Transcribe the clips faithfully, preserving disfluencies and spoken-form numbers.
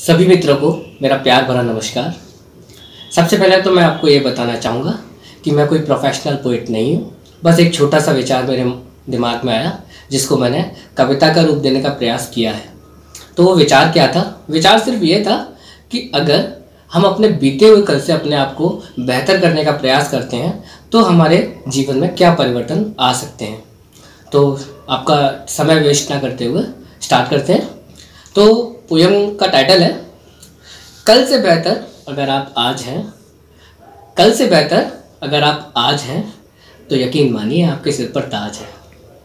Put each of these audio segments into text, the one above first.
सभी मित्रों को मेरा प्यार भरा नमस्कार। सबसे पहले तो मैं आपको ये बताना चाहूँगा कि मैं कोई प्रोफेशनल पोइट नहीं हूँ। बस एक छोटा सा विचार मेरे दिमाग में आया जिसको मैंने कविता का रूप देने का प्रयास किया है। तो वो विचार क्या था? विचार सिर्फ ये था कि अगर हम अपने बीते हुए कल से अपने आप को बेहतर करने का प्रयास करते हैं तो हमारे जीवन में क्या परिवर्तन आ सकते हैं। तो आपका समय वेस्ट ना करते हुए स्टार्ट करते हैं। तो पोयम का टाइटल है कल से बेहतर अगर आप आज हैं। कल से बेहतर अगर आप आज हैं तो यकीन मानिए आपके सिर पर ताज है।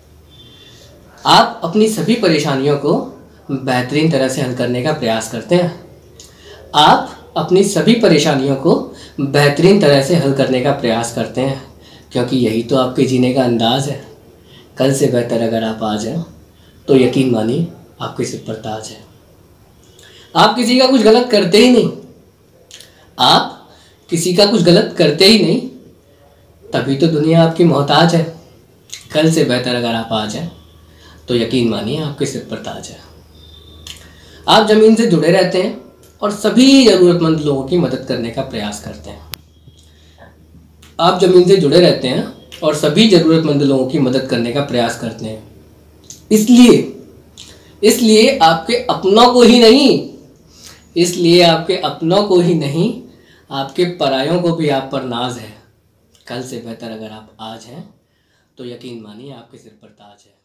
आप अपनी सभी परेशानियों को बेहतरीन तरह से हल करने का प्रयास करते हैं। आप अपनी सभी परेशानियों को बेहतरीन तरह से हल करने का प्रयास करते हैं क्योंकि यही तो आपके जीने का अंदाज है। कल से बेहतर अगर आप आज हैं तो यकीन मानिए आपके सिर पर ताज है। आप किसी का कुछ गलत करते ही नहीं। आप किसी का कुछ गलत करते ही नहीं, तभी तो दुनिया आपकी मोहताज है। कल से बेहतर अगर आप आज हैं तो यकीन मानिए आपके सिर पर ताज है। आप ज़मीन से जुड़े रहते हैं और सभी ज़रूरतमंद लोगों की मदद करने का प्रयास करते हैं। आप ज़मीन से जुड़े रहते हैं और सभी ज़रूरतमंद लोगों की मदद करने का प्रयास करते हैं। इसलिए इसलिए आपके अपनों को ही नहीं इसलिए आपके अपनों को ही नहीं आपके परायों को भी आप पर नाज है। कल से बेहतर अगर आप आज हैं तो यकीन मानिए आपके सिर पर ताज है।